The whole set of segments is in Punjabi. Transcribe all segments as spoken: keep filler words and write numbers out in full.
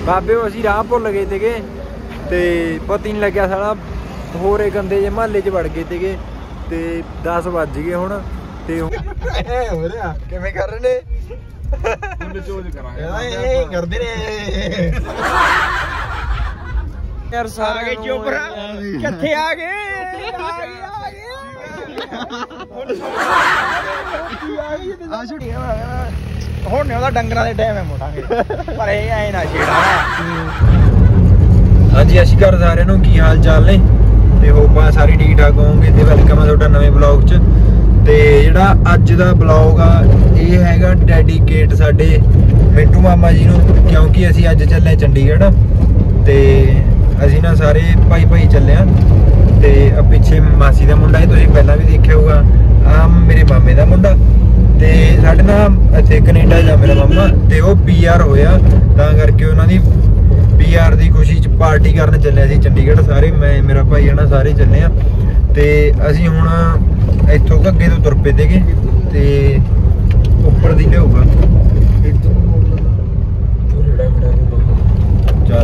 बाबे असीं राह भुल गए थे ते पता नहीं लग्या साला होरे गंदे जे महल्ले च वड़ गए थे ते दस बज गए हुण ते हो रहा किवें कर रहे ने करदे ने यार सारे चुप कित्थे आ गए ਹੁਣ ਨੇ ਉਹਦਾ ਡੰਗਰਾਂ ਦੇ ਟਾਈਮ ਹੈ ਮੋਟਾਂਗੇ ਪਰ ਇਹ ਐ ਨਾ ਛੇੜਾ। ਹਾਂਜੀ ਅਸੀਂ ਕਰ ਸਾਰਿਆਂ ਨੂੰ ਕੀ ਹਾਲ ਚਾਲ ਨੇ ਤੇ ਹੋਪ ਆ ਸਾਰੇ ਠੀਕ ਠਾਕ ਹੋਵੋਗੇ ਤੇ ਵੈਲਕਮ ਆ ਤੁਹਾਡਾ ਨਵੇਂ ਬਲੌਗ 'ਚ। ਤੇ ਜਿਹੜਾ ਅੱਜ ਦਾ ਬਲੌਗ ਆ ਇਹ ਹੈਗਾ ਡੈਡੀਕੇਟ ਸਾਡੇ ਮਿੰਟੂ ਮਾਮਾ ਜੀ ਨੂੰ, ਕਿਉਂਕਿ ਅਸੀਂ ਅੱਜ ਚੱਲੇ ਚੰਡੀਗੜ੍ਹ ਤੇ ਅਸੀਂ ਨਾ ਸਾਰੇ ਭਾਈ ਭਾਈ ਚੱਲੇ ਆ ਤੇ ਆ ਪਿੱਛੇ ਮਾਸੀ ਦਾ ਮੁੰਡਾ ਹੈ, ਤੁਸੀਂ ਪਹਿਲਾਂ ਵੀ ਦੇਖਿਆ ਹੋਊਗਾ, ਆ ਮੇਰੇ ਮਾਮੇ ਦਾ ਮੁੰਡਾ ਤੇ ਸਾਡੇ ਨਾਲ ਇੱਥੇ ਕੈਨੇਡਾ ਜਾ ਮੇਰਾ ਮਾਮਾ ਤੇ ਉਹ ਪੀ ਆਰ ਹੋਇਆ ਤਾਂ ਕਰਕੇ ਉਹਨਾਂ ਦੀ ਪੀ ਆਰ ਦੀ ਖੁਸ਼ੀ 'ਚ ਪਾਰਟੀ ਕਰਨ ਚੱਲੇ ਸੀ ਚੰਡੀਗੜ੍ਹ ਸਾਰੇ, ਮੈਂ ਮੇਰਾ ਭਾਈ ਹੈ ਨਾ ਸਾਰੇ ਚੱਲੇ ਆ ਤੇ ਅਸੀਂ ਹੁਣ ਇੱਥੋਂ ਘੱਗੇ ਤੋਂ ਤੁਰ ਪਏ ਤੇਗੇ ਤੇ ਉੱਪਰ ਦੀ ਲਿਆਊਗਾ ਚੱਲ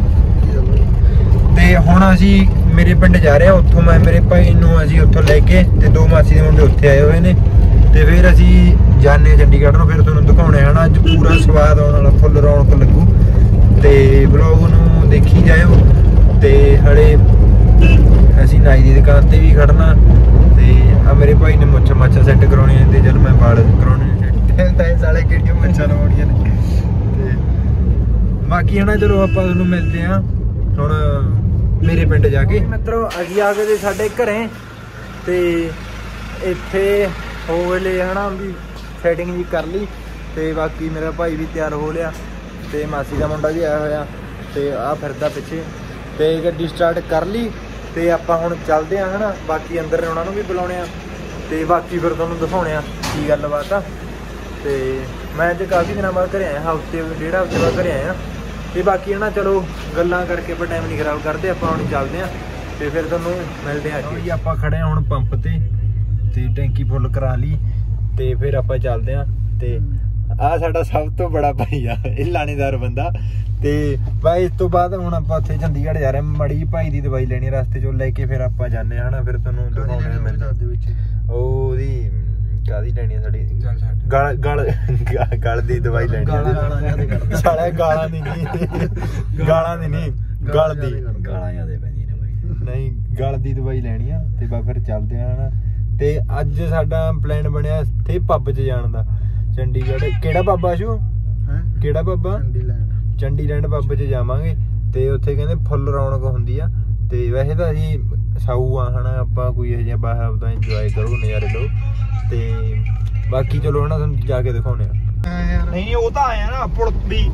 ਤੇ ਹੁਣ ਅਸੀਂ ਮੇਰੇ ਪਿੰਡ ਜਾ ਰਹੇ ਆ, ਉੱਥੋਂ ਮੈਂ ਮੇਰੇ ਭਾਈ ਨੂੰ ਅਸੀਂ ਉੱਥੋਂ ਲੈ ਕੇ ਤੇ ਦੋ ਮਾਸੀ ਦੇ ਮੁੰਡੇ ਉੱਥੇ ਆਏ ਹੋਏ ਨੇ ਤੇ ਫਿਰ ਅਸੀਂ ਜਾਣੇ ਚੰਡੀਗੜ੍ਹ ਨੂੰ, ਫਿਰ ਤੁਹਾਨੂੰ ਦਿਖਾਉਣੇ ਹਨ ਅੱਜ ਪੂਰਾ ਸਵਾਦ ਆਉਣ ਵਾਲਾ, ਫੁੱਲ ਰੌਣਕ ਲੱਗੂ ਤੇ ਵਲੌਗ ਨੂੰ ਦੇਖੀ ਜਾਇਓ। ਤੇ ਹਲੇ ਅਸੀਂ ਨਾਈ ਦੀ ਦੁਕਾਨ ਤੇ ਵੀ ਖੜਨਾ ਤੇ ਆ ਮੇਰੇ ਭਾਈ ਨੇ ਮੁੱਛਾਂ ਮਾਛਾਂ ਸੈੱਟ ਕਰਾਉਣੀਆਂ ਤੇ ਜਦ ਮੈਂ ਵਾਲ ਕਰਾਉਣੇ ਨੇ ਤਾਂ ਸਾਲੇ ਕਿਹੜੀਆਂ ਮੁੱਛਾਂ ਲਵਾਉਣੀਆਂ ਨੇ ਤੇ ਬਾਕੀ ਹੈ ਨਾ ਚਲੋ ਆਪਾਂ ਤੁਹਾਨੂੰ ਮਿਲਦੇ ਆ ਹੁਣ ਮੇਰੇ ਪਿੰਡ ਜਾ ਕੇ। ਮਿੱਤਰੋ ਅਸੀਂ ਆ ਗਏ ਸਾਡੇ ਘਰੇ ਤੇ ਇੱਥੇ ਹੋ ਵੇਲੇ ਹਨਾ ਵੀ ਸੈਟਿੰਗ ਜੀ ਕਰ ਲਈ ਤੇ ਬਾਕੀ ਮੇਰਾ ਭਾਈ ਵੀ ਤਿਆਰ ਹੋ ਲਿਆ ਤੇ ਮਾਸੀ ਦਾ ਮੁੰਡਾ ਵੀ ਆਇਆ ਹੋਇਆ ਤੇ ਆ ਫਿਰਦਾ ਪਿੱਛੇ ਤੇ ਗੱਡੀ ਸਟਾਰਟ ਕਰ ਲਈ ਤੇ ਆਪਾਂ ਹੁਣ ਚੱਲਦੇ ਆ ਹਨਾ, ਬਾਕੀ ਅੰਦਰ ਉਹਨਾਂ ਨੂੰ ਵੀ ਬੁਲਾਉਣੇ ਆ ਤੇ ਬਾਕੀ ਫਿਰ ਤੁਹਾਨੂੰ ਦਿਖਾਉਣੇ ਆ ਕੀ ਗੱਲਬਾਤ ਆ। ਤੇ ਮੈਂ ਅੱਜ ਕਾਫੀ ਦਿਨਾਂ ਬਾਅਦ ਘਰੇ ਆਇਆ, ਹਫ਼ਤੇ ਡੇਢ ਹਫ਼ਤੇ ਬਾਅਦ ਘਰੇ ਆਇਆ ਤੇ ਬਾਕੀ ਹੈ ਨਾ ਚਲੋ ਗੱਲਾਂ ਕਰਕੇ ਆਪਾਂ ਟਾਈਮ ਨਹੀਂ ਖਰਾਬ ਕਰਦੇ, ਆਪਾਂ ਹੁਣ ਚੱਲਦੇ ਆ ਤੇ ਫਿਰ ਤੁਹਾਨੂੰ ਮਿਲਦੇ ਆ ਜੀ। ਆਪਾਂ ਖੜੇ ਆ ਹੁਣ ਪੰਪ ਤੇ ਤੇ ਟੈਂਕੀ ਫੁੱਲ ਕਰਾ ਲਈ ਤੇ ਫਿਰ ਆਪਾਂ ਚੱਲਦੇ ਆ ਤੇ ਆ ਸਾਡਾ ਸਭ ਤੋਂ ਬੜਾ ਭਾਈ ਆ, ਇਹ ਲਾਣੇਦਾਰ ਬੰਦਾ ਤੇ ਬਾਈ ਇਸ ਤੋਂ ਬਾਅਦ ਹੁਣ ਆਪਾਂ ਉੱਥੇ ਚੰਡੀਗੜ੍ਹ ਜਾ ਰਹੇ, ਮੜੀ ਭਾਈ ਦੀ ਦਵਾਈ ਲੈਣੀ ਰਸਤੇ ਚੋਂ ਲੈ ਕੇ ਫਿਰ ਆਪਾਂ ਜਾਂਦੇ ਹਾਂ ਹਨਾ, ਫਿਰ ਤੁਹਾਨੂੰ ਦਿਖਾਉਣੇ ਮਿਲਦੇ ਉਹਦੀ ਕਾਹਦੀ ਲੈਣੀ ਆ ਸਾਡੀ ਗਲ ਗਲ ਗਲ ਦੀ ਦਵਾਈ ਲੈਣੀ ਸਾਲੇ ਗਾਲਾਂ ਦੀ ਨਹੀਂ ਗਾਲਾਂ ਦੀ ਨਹੀਂ ਗਲ ਦੀ ਗਾਲਾਂ ਜ਼ਿਆਦਾ ਪੈਂਦੀਆਂ ਨੇ ਬਾਈ ਨਹੀਂ ਗਲ ਦੀ ਦਵਾਈ ਲੈਣੀ ਆ ਤੇ ਬਾ ਫਿਰ ਚੱਲਦੇ ਆ ਹਨਾ। ਤੇ ਅੱਜ ਸਾਡਾ ਪਲਾਨ ਬਣਿਆ ਇੱਥੇ ਪੱਬ 'ਚ ਜਾਣ ਦਾ ਚੰਡੀਗੜ੍ਹ, ਕਿਹੜਾ ਪੱਬ ਆਸ਼ੂ ਕਿਹੜਾ ਪੱਬ? ਚੰਡੀਲੈਂਡ ਪੱਬ 'ਚ ਜਾਵਾਂਗੇ ਤੇ ਉੱਥੇ ਕਹਿੰਦੇ ਫੁੱਲ ਰੌਣਕ ਹੁੰਦੀ ਆ ਤੇ ਵੈਸੇ ਤਾਂ ਅਸੀਂ ਸਾਊ ਆ ਹਨਾ, ਆਪਾਂ ਕੋਈ ਇਹੋ ਜਿਹਾ ਬਾਹਰ ਆਪਦਾ ਇੰਜੋਏ ਕਰੋ ਨਜ਼ਾਰੇ ਲਓ ਤੇ ਬਾਕੀ ਚਲੋ ਹਨਾ ਤੁਹਾਨੂੰ ਜਾ ਕੇ ਦਿਖਾਉਣੇ ਆ। ਨਹੀਂ ਉਹ ਤਾਂ ਆਇਆ ਨਾ ਪੁਲ ਦੀ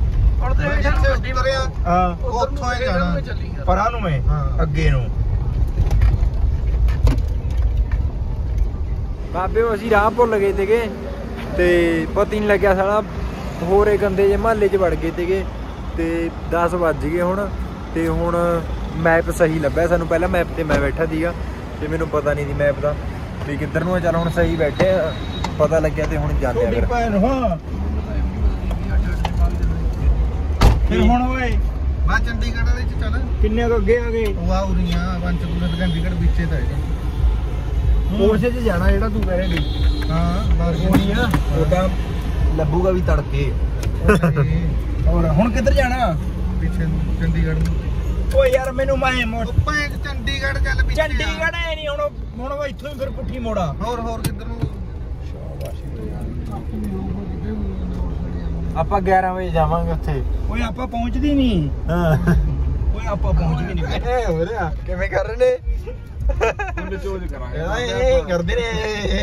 ਹਾਂ ਉੱਥੋਂ ਜਾਣਾ ਪਰਾਂ ਨੂੰ ਮੈਂ ਅੱਗੇ ਨੂੰ ਬਾਬੇ ਅਸੀਂ ਰਾਹ ਭੁੱਲ ਗਏ ਥੇ ਤੇ ਪਤਾ ਨਹੀਂ ਲੱਗਿਆ ਸਾਲਾ ਹੋਰੇ ਗੰਦੇ ਜੇ ਮਹੱਲੇ 'ਚ ਵੜ ਗਏ ਥੇ ਤੇ ਦਸ ਵੱਜ ਗਏ ਹੁਣ ਤੇ ਹੁਣ ਮੈਪ ਸਹੀ ਲੱਭਿਆ ਸਾਨੂੰ, ਪਹਿਲਾਂ ਮੈਪ ਤੇ ਮੈਂ ਬੈਠਾ ਸੀਗਾ ਤੇ ਮੈਨੂੰ ਪਤਾ ਨਹੀਂ ਸੀ ਮੈਪ ਦਾ ਵੀ ਕਿੱਧਰ ਨੂੰ ਆ, ਚੱਲ ਹੁਣ ਸਹੀ ਬੈਠੇ ਪਤਾ ਲੱਗਿਆ ਤੇ ਹੁਣ ਜਾਂਦੇ ਆ ਫਿਰ ਫਿਰ ਹੁਣ ਓਏ ਬਾ ਚੰਡੀਗੜ੍ਹ ਵਾਲੇ 'ਚ ਚੱਲ ਕਿੰਨੇ ਕੁ ਅੱਗੇ ਆ ਗਏ ਉਹ ਆ ਉਰੀਆਂ ਪੰਚਕੂਲਾ ਤੇ ਚੰਡੀਗੜ੍ਹ ਵਿੱਚੇ ਤਾਂ ਹੈਗਾ ਕੋਰਸੇ 'ਚ ਜਾਣਾ ਜਿਹੜਾ ਤੂੰ ਕਹਿ ਰਿਹਾ ਹਾਂ ਬਾਹਰ ਕੋਣੀ ਆ ਉਹਦਾ ਲੱਭੂਗਾ ਵੀ ਤੜਕੇ ਹੋਰ ਹੁਣ ਕਿੱਧਰ ਜਾਣਾ ਪਿੱਛੇ ਚੰਡੀਗੜ੍ਹ ਨੂੰ ਓ ਯਾਰ ਮੈਨੂੰ ਮੈਂ ਮੋਟਾ ਚੰਡੀਗੜ੍ਹ ਚੱਲ ਪਿੱਛੇ ਚੰਡੀਗੜ੍ਹ ਐ ਨਹੀਂ ਹੁਣ ਹੁਣ ਇੱਥੋਂ ਹੀ ਫਿਰ ਪੁੱਠੀ ਮੋੜਾ ਹੋਰ ਹੋਰ ਕਿੱਧਰ ਨੂੰ ਆਪਾਂ ਗਿਆਰਾਂ ਵਜੇ ਜਾਵਾਂਗੇ ਉੱਥੇ। ਓਏ ਆਪਾਂ ਪਹੁੰਚਦੀ ਨਹੀਂ ਹਾਂ ਓਏ ਆਪਾਂ ਪਹੁੰਚਦੀ ਨਹੀਂ ਏ ਹੋ ਰਿਹਾ ਕਿਵੇਂ ਕਰ ਰਹੇ ਨੇ ਉਹਨੇ ਚੋਜ ਕਰਾਂਗੇ ਇਹ ਕਰਦੇ ਨੇ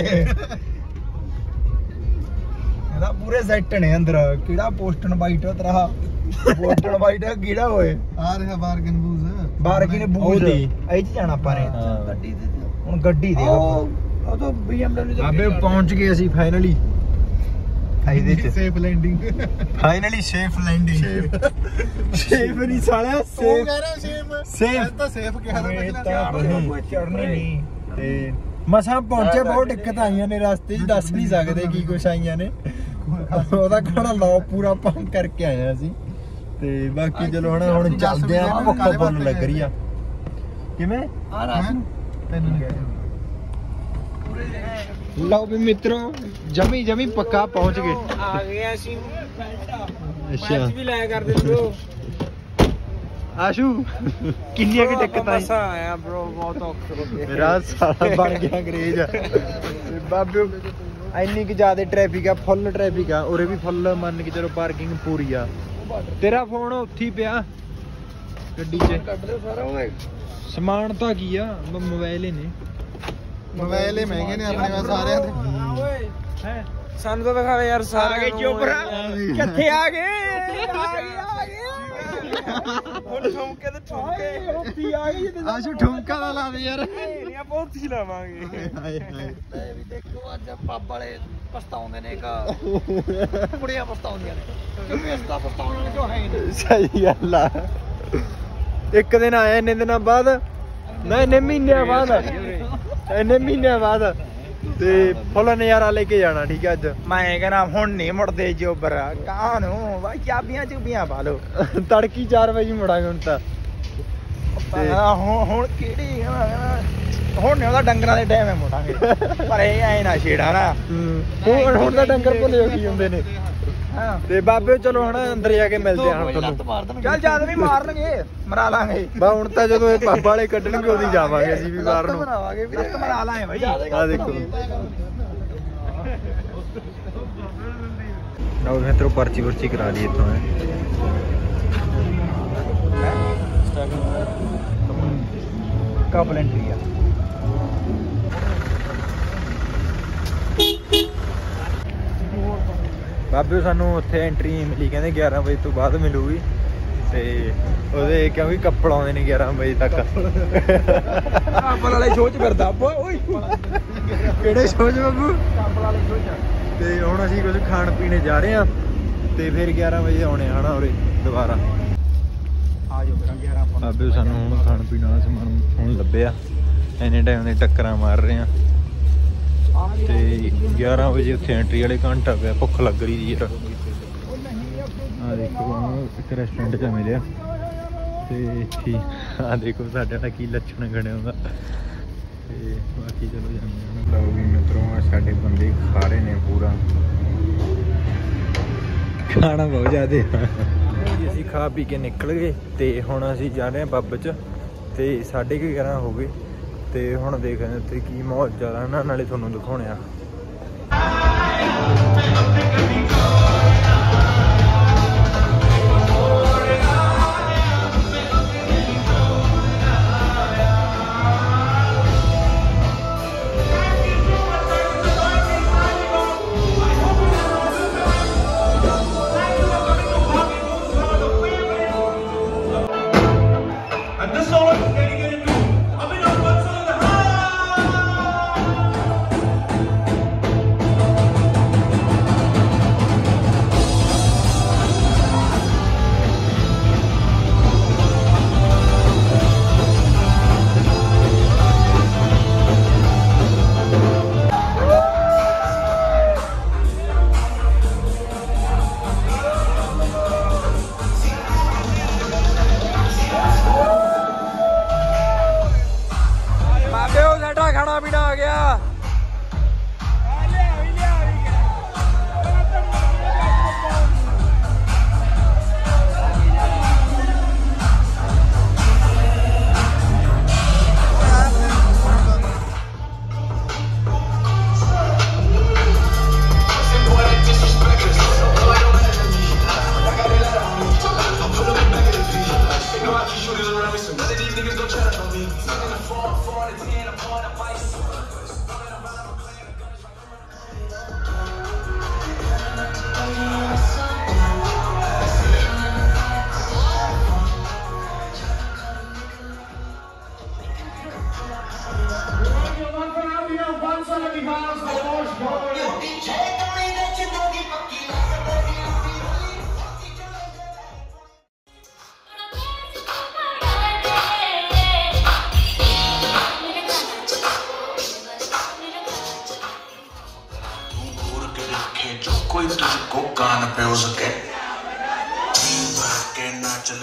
ਇਹਦਾ ਪੂਰੇ ਸੈੱਟ ਨੇ ਅੰਦਰ ਕਿਹੜਾ ਪੋਸਟਨ ਵਾਈਟ ਤੇਰਾ ਪੋਸਟਨ ਵਾਈਟ ਕਿਹੜਾ ਹੋਏ ਆ ਰਿਹਾ ਬਾਰਗਨ ਬੂਜ਼ ਬਾਰਗਨ ਬੂਜ਼ ਇਹ ਚ ਜਾਣਾ ਆਪਾਂ ਨੇ ਗੱਡੀ ਦੇ ਹੁਣ ਗੱਡੀ ਦੇ ਉਹ ਤਾਂ ਬੀ ਐਮ ਡਬਲਿਊ ਆਬੇ ਪਹੁੰਚ ਗਏ ਅਸੀਂ ਫਾਈਨਲੀ ਇਹਦੇ ਚ safe landing finally safe landing safe ਨਹੀਂ ਸਾਲਿਆ ਸੇਫ ਕਹਿ ਰਿਹਾ ਸੇਫ ਸੇਫ ਤਾਂ ਸੇਫ ਕਿਹਾ ਤਾਂ ਚੜਨੀ ਨਹੀਂ ਤੇ ਮਸਾਂ ਪਹੁੰਚੇ ਬਹੁਤ ਦਿੱਕਤ ਆਈਆਂ ਨੇ ਰਸਤੇ 'ਚ ਦੱਸ ਨਹੀਂ ਸਕਦੇ ਕੀ ਕੁਛ ਆਈਆਂ ਨੇ ਉਹਦਾ ਖਾਣਾ ਲਾਓ ਪੂਰਾ ਪੰਪ ਕਰਕੇ ਆਇਆ ਅਸੀਂ ਤੇ ਬਾਕੀ ਚਲੋ ਹਣਾ ਹੁਣ ਚੱਲਦੇ ਆ ਭੁੱਖ ਬਹੁਤ ਲੱਗ ਰਹੀ ਆ ਕਿਵੇਂ ਆ ਰਾਤ ਨੂੰ ਤੈਨੂੰ ਲਓ ਵੀ ਮਿੱਤਰੋ ਜਮੀ ਜਮੀ ਪੱਕਾ ਪਹੁੰਚ ਗਏ ਆ ਗਏ ਅਸੀਂ ਅੱਛਾ ਮੈਚ ਵੀ ਲਾਇਆ ਕਰਦੇ ਬ్రో ਆਸ਼ੂ ਕਿੰਨੀਆਂ ਕਿ ਟਿਕਟਾਂ ਮਸਾ ਆਇਆ ਬ్రో ਬਹੁਤ ਔਖਾ ਹੋ ਗਿਆ ਮੇਰਾ ਸਾਲਾ ਬਣ ਗਿਆ ਅੰਗਰੇਜ਼ ਤੇ ਬਾਬੇ ਇੰਨੀ ਕਿ ਜ਼ਿਆਦਾ ਟ੍ਰੈਫਿਕ ਆ ਫੁੱਲ ਟ੍ਰੈਫਿਕ ਆ ਉਰੇ ਵੀ ਫੁੱਲ ਮੰਨ ਕੇ ਚਲੋ ਪਾਰਕਿੰਗ ਪੂਰੀ ਆ ਤੇਰਾ ਫੋਨ ਉੱਥੇ ਹੀ ਪਿਆ ਗੱਡੀ 'ਚ ਕੱਢ ਲੈ ਸਾਰਾ ਓਏ ਸਮਾਨ ਤਾਂ ਕੀ ਆ ਮੋਬਾਈਲ ਹੀ ਨੇ ਮੋਬਾਈਲ ਹੀ ਮਹਿੰਗੇ ਨੇ ਆਪਣੇ ਵਾ ਸਾਰਿਆਂ ਦੇ ਓਏ ਹੈ ਸਾਨੂੰ ਤਾਂ ਦਿਖਾਵੇ ਯਾਰ ਸਾਰੇ ਚੋਪਰਾ ਕਿੱਥੇ ਆ ਗਏ ਆ ਗਏ ਆ ਗਏ ਹੁਣ ਠੁਮਕੇ ਤੇ ਠੁਮਕੇ ਉੱਤੀ ਆ ਗਈ ਤੇ ਆਸ਼ੂ ਠੁਮਕਾ ਦਾ ਲਾ ਦੇ ਯਾਰ ਇਹ ਬਹੁਤ ਹੀ ਲਾਵਾਂਗੇ ਹਾਏ ਹਾਏ ਵੀ ਦੇਖੋ ਅੱਜ ਪੱਬ ਵਾਲੇ ਪਛਤਾਉਂਦੇ ਨੇ ਕਾ ਕੁੜੀਆਂ ਪਛਤਾਉਂਦੀਆਂ ਨੇ ਕਿਉਂਕਿ ਇਸ ਦਾ ਪਛਤਾਉਣ ਜੋ ਹੈ ਨਹੀਂ ਸਹੀ ਗੱਲ ਆ ਇੱਕ ਦਿਨ ਆਇਆ ਇੰਨੇ ਦਿਨਾਂ ਬਾਅਦ ਨਾ ਇੰਨੇ ਮਹੀਨਿਆਂ ਬਾਅਦ ਇੰਨੇ ਮਹੀਨਿਆਂ ਬਾਅਦ ਤੇ ਫੁੱਲ ਨਜ਼ਾਰਾ ਲੈ ਕੇ ਜਾਣਾ ਠੀਕ ਹੈ ਅੱਜ ਮੈਂ ਕਹਿੰਦਾ ਹੁਣ ਨਹੀਂ ਮੁੜਦੇ ਜੋਬਰ ਕਾਂ ਨੂੰ ਵਾ ਚਾਬੀਆਂ ਚੁਬੀਆਂ ਪਾ ਲੋ ਤੜਕੀ ਚਾਰ ਵਜੇ ਮੁੜਾਂਗੇ ਹੁਣ ਤਾਂ ਹੁਣ ਹੁਣ ਕਿਹੜੀ ਹੁਣ ਨੇ ਉਹਦਾ ਡੰਗਰਾਂ ਦੇ ਟਾਈਮ ਮੁੜਾਂਗੇ ਪਰ ਇਹ ਐ ਨਾ ਛੇੜਾ ਨਾ ਹੁਣ ਹੁਣ ਤਾਂ ਡੰਗਰ ਭੁੱਲੇ ਕੀ ਹੁੰਦੇ ਨੇ ਤੇ ਬਾਬੇ ਚਲੋ ਹਣਾ ਅੰਦਰ ਜਾ ਕੇ ਮਿਲਦੇ ਆ ਤੁਹਾਨੂੰ ਚੱਲ ਜਦ ਵੀ ਮਾਰਨਗੇ ਮਰਾ ਲਾਂਗੇ ਬਾ ਹੁਣ ਤਾਂ ਜਦੋਂ ਇਹ ਪੱਬ ਵਾਲੇ ਕੱਢਣਗੇ ਉਹਦੀ ਜਾਵਾਂਗੇ ਅਸੀਂ ਵੀ ਬਾਹਰ ਨੂੰ ਮਰਾਵਾਂਗੇ ਵੀ ਮਰਾ ਲਾਂਗੇ ਬਾਈ ਆ ਦੇਖੋ ਨਾ ਉਹ ਮਿੱਤਰੋ ਪਰਚੀ ਪਰਚੀ ਕਰਾ ਲਈ ਇੱਥੋਂ ਹੈ ਕਪਲ ਐਂਟਰੀ ਆ ਬਾਬੇ ਸਾਨੂੰ ਉੱਥੇ ਐਂਟਰੀ ਮਿਲੀ ਕਹਿੰਦੇ ਗਿਆਰਾਂ ਵਜੇ ਤੋਂ ਬਾਅਦ ਮਿਲੂਗੀ ਤੇ ਉਹਦੇ ਕਿਉਂਕਿ ਕੱਪੜ ਆਉਂਦੇ ਨੇ ਗਿਆਰਾਂ ਵਜੇ ਤੱਕ ਕਾਬਲ ਵਾਲੇ ਸ਼ੋਅ 'ਚ ਫਿਰਦਾ ਓਏ ਕਿਹੜੇ ਸ਼ੋਅ 'ਚ ਬਾਬੂ ਕਾਬਲ ਵਾਲੇ ਸ਼ੋਅ 'ਚ ਤੇ ਹੁਣ ਅਸੀਂ ਕੁਝ ਖਾਣ ਪੀਣੇ ਜਾ ਰਹੇ ਆ ਤੇ ਫਿਰ ਗਿਆਰਾਂ ਵਜੇ ਆਉਣੇ ਹਨਾ ਉਰੇ ਦੁਬਾਰਾ ਆ ਜਾਓ ਫਿਰ ਗਿਆਰਾਂ ਆਪਾਂ ਬਾਬੇ ਸਾਨੂੰ ਹੁਣ ਖਾਣ ਪੀਣ ਵਾਲਾ ਸਮਾਨ ਹੁਣ ਲੱਭਿਆ ਇੰਨੇ ਟਾਈਮ ਦੇ ਟੱਕਰਾਂ ਮਾਰ ਰਹੇ ਆ ਤੇ ਗਿਆਰਾਂ ਵਜੇ ਉੱਥੇ ਐਂਟਰੀ ਵਾਲੇ ਘੰਟਾ ਪਿਆ ਭੁੱਖ ਲੱਗ ਰਹੀ ਸੀ ਯਾਰ ਆ ਦੇਖੋ ਇੱਕ ਰੈਸਟੋਰੈਂਟ 'ਚ ਮਿਲਿਆ ਤੇ ਠੀਕ ਆ ਦੇਖੋ ਸਾਡੇ ਨਾਲ ਕੀ ਲੱਛਣ ਗਣੇ ਹੁੰਦਾ ਤੇ ਬਾਕੀ ਚਲੋ ਜਾਂਦੇ ਹਾਂ ਲਓ ਵੀ ਮਿੱਤਰੋ ਸਾਡੇ ਬੰਦੇ ਖਾ ਰਹੇ ਨੇ ਪੂਰਾ ਖਾਣਾ ਬਹੁਤ ਜ਼ਿਆਦੇ ਅਸੀਂ ਖਾ ਪੀ ਕੇ ਨਿਕਲ ਗਏ ਤੇ ਹੁਣ ਅਸੀਂ ਜਾ ਰਹੇ ਹਾਂ ਪੱਬ 'ਚ ਤੇ ਸਾਢੇ ਕੁ ਗਿਆਰਾਂ ਹੋ ਗਏ ਤੇ ਹੁਣ ਦੇਖਦੇ ਹਾਂ ਉੱਥੇ ਕੀ ਮਾਹੌਲ ਚੱਲਦਾ ਨਾ ਨਾਲੇ ਤੁਹਾਨੂੰ ਦਿਖਾਉਣੇ ਆ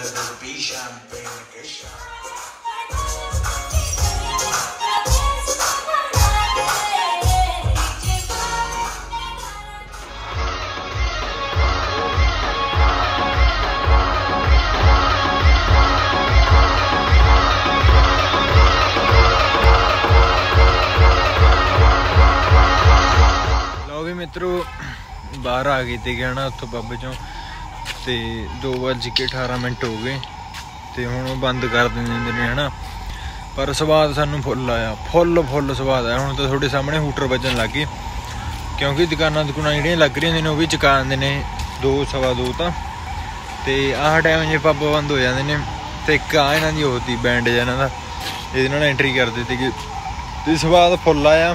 मित्रों बाहर आ गए थे ना उत्थों पब चों ते दो बज के अठारह मिनट हो गए ते हुण बंद कर देंदे ने है ना। पर स्वाद सानू फुल आया, फुल फुल स्वाद आया। हुण तो थोड़े सामने हूटर बजन लग गए क्योंकि दुकानां दुकानां जिहड़ियां लग रही ने वो भी चुका दिंदे ने दो सवा दो तां ते आह टाइम जे पब बंद हो जाते हैं। तो एक आ इन्हां दी होती बैंड जिहा इन्हां दा इहदे नाल एंट्री करदे ते ते स्वाद फुल आया।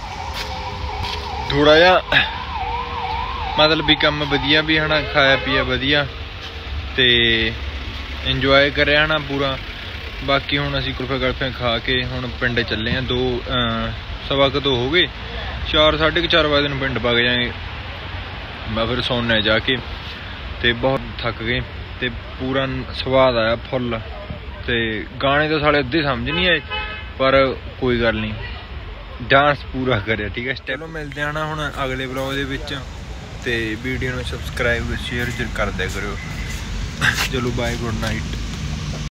थोड़ा जा मतलब भी कम वधिया भी है ना, खाया पिया वधिया ते इंजॉय करिया ना पूरा। बाकी हुण असीं कुल्फे गल्फे खा के हुण पिंड चले हैं। दो सवा क दो हो गए, चार साढ़े क चार बजे दिन पिंड पग जाएंगे। मैं फिर सोने जाके ते बहुत थक गए ते पूरा स्वाद आया फुल। ते गाने तो साढ़े अद्धे समझ नहीं आए पर कोई गल नहीं, डांस पूरा करे। ठीक है, चलो मिलते हैं ना हुण अगले ब्लॉग दे विच ते वीडियो नूं सबसक्राइब शेयर कर दिया करो। चलो बाय, गुड नाइट।